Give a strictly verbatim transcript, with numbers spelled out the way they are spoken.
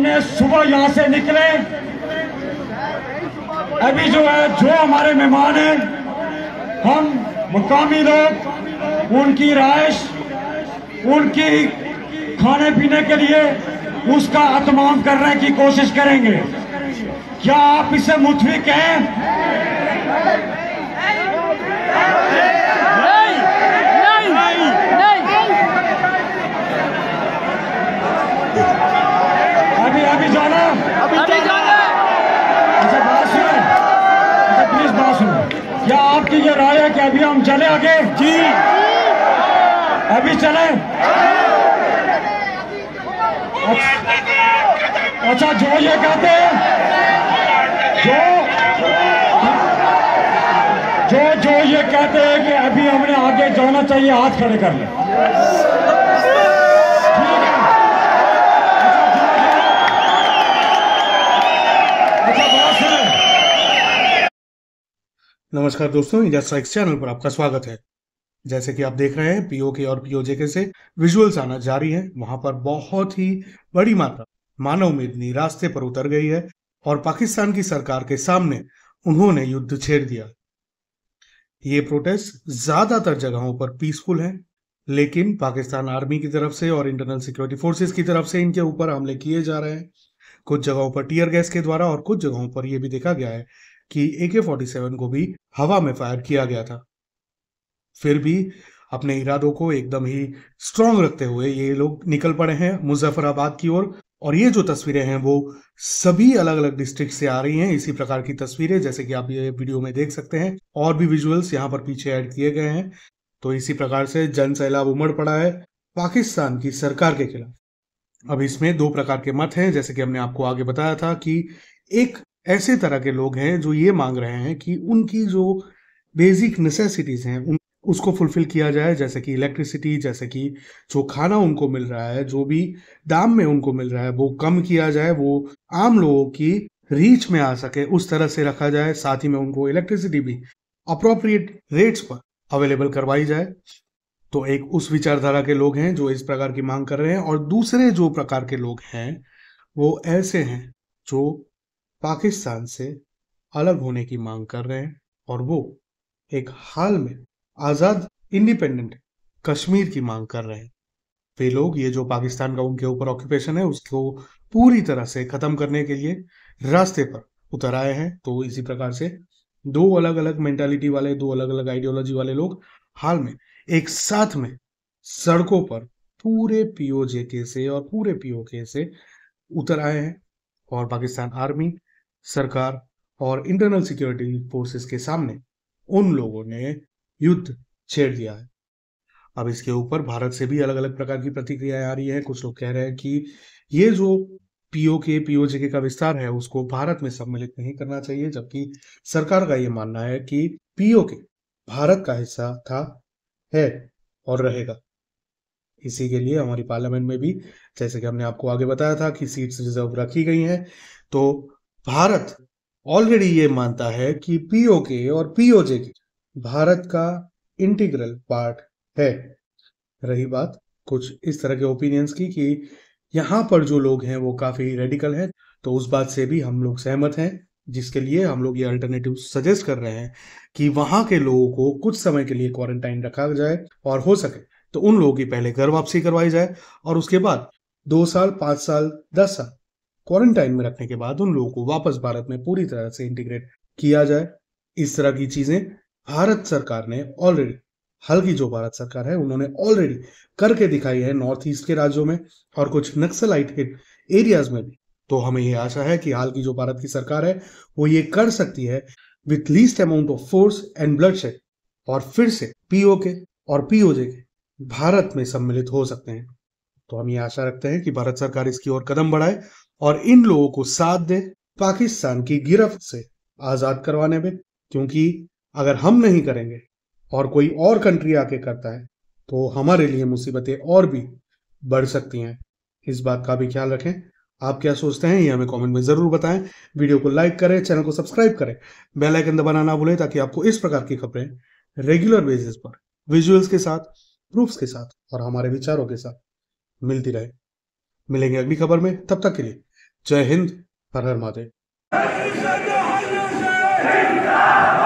इतने सुबह यहाँ से निकले, अभी जो है जो हमारे मेहमान हैं, हम मुकामी लोग उनकी रिहाइश, उनकी खाने पीने के लिए उसका अहतमाम करने की कोशिश करेंगे। क्या आप इससे मुतफिक हैं? नहीं, नहीं, नहीं, नहीं। अभी अभी जाना अभी जाना। अच्छा बात सुनो, अच्छा प्लीज बात सुनो। क्या आपकी ये राय है कि अभी हम चले आगे? जी, अभी चले? अच्छा, जो ये कहते हैं, जो जो जो ये कहते हैं कि अभी हमने आगे जाना चाहिए, हाथ खड़े कर ले। ठीक है? अच्छा बात सुनो। नमस्कार दोस्तों, इंडिया स्ट्राइक्स चैनल पर आपका स्वागत है। जैसे कि आप देख रहे हैं, पीओके और पीओजेके से विजुअल्स आना जारी है। वहां पर बहुत ही बड़ी मात्रा मानव मेदनी रास्ते पर उतर गई है और पाकिस्तान की सरकार के सामने उन्होंने युद्ध छेड़ दिया। ये प्रोटेस्ट ज्यादातर जगहों पर पीसफुल है, लेकिन पाकिस्तान आर्मी की तरफ से और इंटरनल सिक्योरिटी फोर्सेस की तरफ से इनके ऊपर हमले किए जा रहे हैं। कुछ जगहों पर टीयर गैस के द्वारा और कुछ जगहों पर यह भी देखा गया है कि ए के फोर्टी सेवन को भी हवा में फायर किया गया था। फिर भी अपने इरादों को एकदम ही स्ट्रांग रखते हुए ये लोग निकल पड़े हैं मुजफ्फराबाद की ओर। और ये जो तस्वीरें हैं वो सभी अलग अलग डिस्ट्रिक्ट से आ रही हैं। इसी प्रकार की तस्वीरें जैसे कि आप ये वीडियो में देख सकते हैं, और भी विजुअल्स यहाँ पर पीछे ऐड किए गए हैं। तो इसी प्रकार से जन सैलाब उमड़ पड़ा है पाकिस्तान की सरकार के खिलाफ। अब इसमें दो प्रकार के मत हैं, जैसे कि हमने आपको आगे बताया था कि एक ऐसे तरह के लोग हैं जो ये मांग रहे हैं कि उनकी जो बेसिक नेसेसिटीज हैं उन उसको फुलफिल किया जाए, जैसे कि इलेक्ट्रिसिटी, जैसे कि जो खाना उनको मिल रहा है, जो भी दाम में उनको मिल रहा है वो कम किया जाए, वो आम लोगों की रीच में आ सके उस तरह से रखा जाए। साथ ही में उनको इलेक्ट्रिसिटी भी अप्रोप्रिएट रेट्स पर अवेलेबल करवाई जाए। तो एक उस विचारधारा के लोग हैं जो इस प्रकार की मांग कर रहे हैं, और दूसरे जो प्रकार के लोग हैं वो ऐसे हैं जो पाकिस्तान से अलग होने की मांग कर रहे हैं, और वो एक हाल में आजाद इंडिपेंडेंट कश्मीर की मांग कर रहे हैं। वे लोग ये जो पाकिस्तान का उनके ऊपर ऑक्यूपेशन है उसको पूरी तरह से खत्म करने के लिए रास्ते पर उतर आए हैं। तो इसी प्रकार से दो अलग अलग मेंटालिटी वाले, दो अलग अलग आइडियोलॉजी वाले लोग हाल में एक साथ में सड़कों पर पूरे पीओजेके से और पूरे पीओके से उतर आए हैं, और पाकिस्तान आर्मी, सरकार और इंटरनल सिक्योरिटी फोर्सेस के सामने उन लोगों ने युद्ध छेड़ दिया है। अब इसके ऊपर भारत से भी अलग अलग प्रकार की प्रतिक्रियाएं आ रही है। कुछ लोग कह रहे हैं कि ये जो पीओके पीओजेके का विस्तार है उसको भारत में सम्मिलित नहीं करना चाहिए, जबकि सरकार का ये मानना है कि पीओके भारत का हिस्सा था, है और रहेगा। इसी के लिए हमारी पार्लियामेंट में भी, जैसे कि हमने आपको आगे बताया था, कि सीट्स रिजर्व रखी गई हैं। तो भारत ऑलरेडी ये मानता है कि पीओके और पीओजेके भारत का इंटीग्रल पार्ट है। रही बात कुछ इस तरह के ओपिनियंस की कि यहाँ पर जो लोग हैं वो काफी रेडिकल हैं, तो उस बात से भी हम लोग सहमत हैं, जिसके लिए हम लोग ये अल्टरनेटिव सजेस्ट कर रहे हैं कि वहां के लोगों को कुछ समय के लिए क्वारंटाइन रखा जाए, और हो सके तो उन लोगों की पहले घर वापसी करवाई जाए, और उसके बाद दो साल पांच साल दस साल क्वारंटाइन में रखने के बाद उन लोगों को वापस भारत में पूरी तरह से इंटीग्रेट किया जाए। इस तरह की चीजें भारत सरकार ने ऑलरेडी, हाल की जो भारत सरकार है उन्होंने ऑलरेडी करके दिखाई है नॉर्थ ईस्ट के राज्यों में और कुछ नक्सलाइट हिट एरियाज में भी। तो हमें ये आशा है कि हाल की जो भारत की सरकार है वो ये कर सकती है with least amount of force and bloodshed, और फिर से पीओके और पीओजेके भारत में सम्मिलित हो सकते हैं। तो हम ये आशा रखते हैं कि भारत सरकार इसकी ओर कदम बढ़ाए और इन लोगों को साथ दे पाकिस्तान की गिरफ्त से आजाद करवाने में, क्योंकि अगर हम नहीं करेंगे और कोई और कंट्री आके करता है तो हमारे लिए मुसीबतें और भी बढ़ सकती हैं। इस बात का भी ख्याल रखें। आप क्या सोचते हैं ये हमें कमेंट में जरूर बताएं। वीडियो को लाइक करें, चैनल को सब्सक्राइब करें, बेल आइकन दबाना ना भूलें, ताकि आपको इस प्रकार की खबरें रेगुलर बेसिस पर विजुअल्स के साथ, प्रूफ्स के साथ और हमारे विचारों के साथ मिलती रहे। मिलेंगे अगली खबर में, तब तक के लिए जय हिंद, हर हर महादेव।